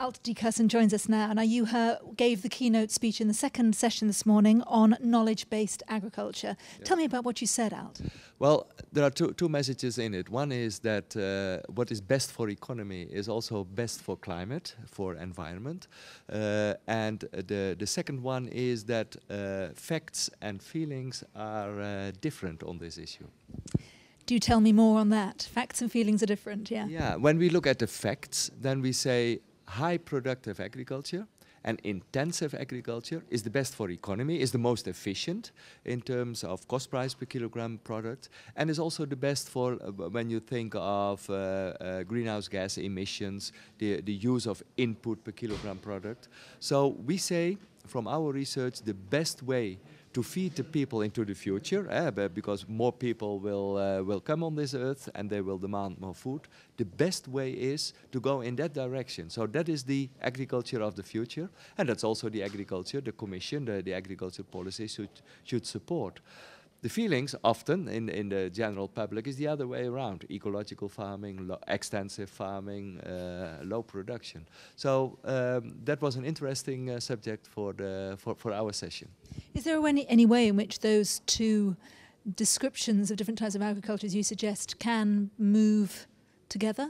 Aalt Dijkhuizen joins us now. Now, you gave the keynote speech in the second session this morning on knowledge-based agriculture. Yeah. Tell me about what you said, Aalt. Well, there are two messages in it. One is that what is best for economy is also best for climate, for environment. And the second one is that facts and feelings are different on this issue. Do tell me more on that. Facts and feelings are different, yeah. Yeah, when we look at the facts, then we say high productive agriculture and intensive agriculture is the best for economy, is the most efficient in terms of cost price per kilogram product, and is also the best for when you think of greenhouse gas emissions, the use of input per kilogram product. So we say from our research the best way to feed the people into the future, because more people will come on this earth and they will demand more food. The best way is to go in that direction. So that is the agriculture of the future, and that's also the agriculture the Commission, the agriculture policy should support. The feelings often in the general public is the other way around: ecological farming, extensive farming, low production. So that was an interesting subject for our session. Is there any way in which those two descriptions of different types of agriculture, as you suggest, can move together?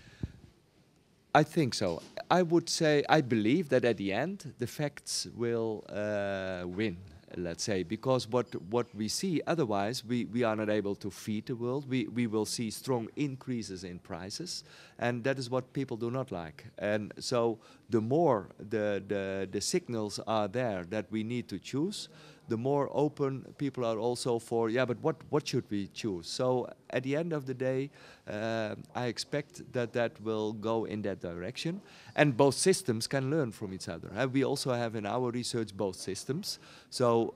I think so. I would say, I believe that at the end the facts will win. Let's say, because what we see otherwise, we are not able to feed the world. We will see strong increases in prices, and that is what people do not like. And so the more the signals are there that we need to choose, the more open people are also for, yeah, but what should we choose? So at the end of the day, I expect that will go in that direction, and both systems can learn from each other. We also have in our research both systems, so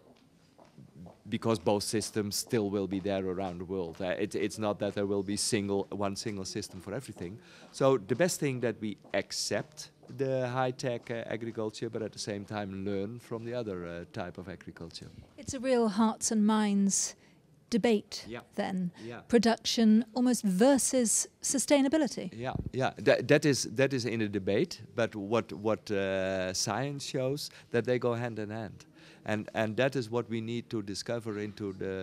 because both systems still will be there around the world. It's not that there will be one single system for everything. So the best thing that we accept the high-tech agriculture, but at the same time learn from the other type of agriculture. It's a real hearts and minds debate, yeah. Then. Yeah. Production almost versus sustainability. Yeah. That is in a debate, but what science shows that they go hand in hand. And that is what we need to discover in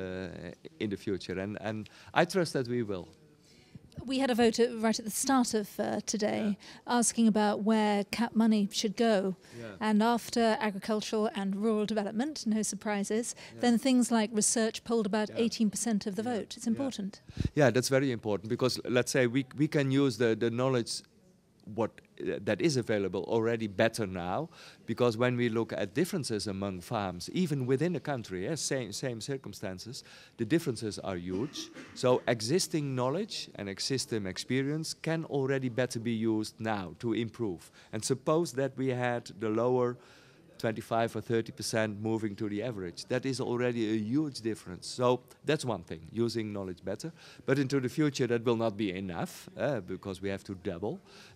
the future, and I trust that we will. We had a vote right at the start of today, asking about where CAP money should go. Yeah. And after agricultural and rural development, no surprises, then things like research polled about 18% of the vote. It's important. Yeah, that's very important, because let's say we can use the knowledge that is available already better now, because when we look at differences among farms, even within a country, same circumstances, the differences are huge. So existing knowledge and existing experience can already better be used now to improve. And suppose that we had the lower 25 or 30% moving to the average. That is already a huge difference. So that's one thing, using knowledge better. But into the future that will not be enough, because we have to double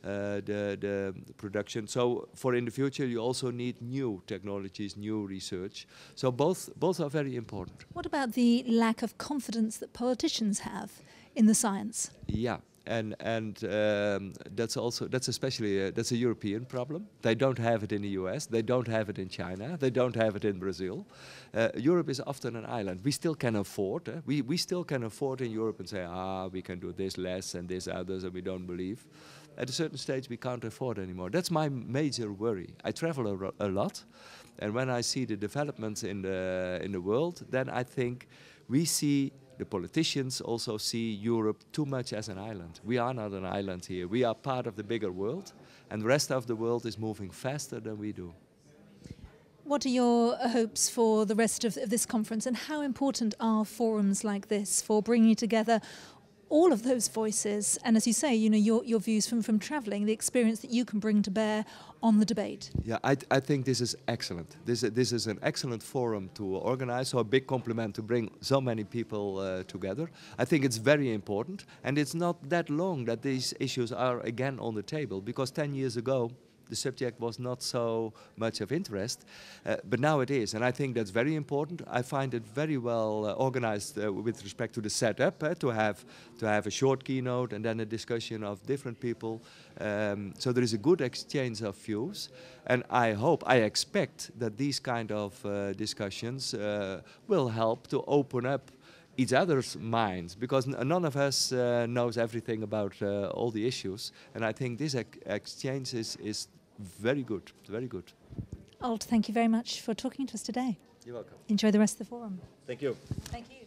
the production. So for in the future you also need new technologies, new research. So both are very important. What about the lack of confidence that politicians have in the science? Yeah. And that's especially that's a European problem. They don't have it in the US, they don't have it in China, they don't have it in Brazil. Europe is often an island. We still can afford. We still can afford in Europe and say, we can do this less and this others, and we don't believe. At a certain stage we can't afford anymore. That's my major worry. I travel a lot, and when I see the developments in the world, then I think we see. The politicians also see Europe too much as an island. We are not an island here. We are part of the bigger world, and the rest of the world is moving faster than we do. What are your hopes for the rest of this conference, and how important are forums like this for bringing together all of those voices, and as you say, your views from travelling, the experience that you can bring to bear on the debate? Yeah, I think this is excellent. This is an excellent forum to organize, so a big compliment to bring so many people together. I think it's very important, and it's not that long that these issues are again on the table, because 10 years ago the subject was not so much of interest, but now it is, and I think that's very important. I find it very well organized with respect to the setup, to have a short keynote and then a discussion of different people. So there is a good exchange of views, and I expect that these kind of discussions will help to open up each other's minds, because none of us knows everything about all the issues, and I think this exchange is very good, very good. Aalt, thank you very much for talking to us today. You're welcome. Enjoy the rest of the forum. Thank you. Thank you.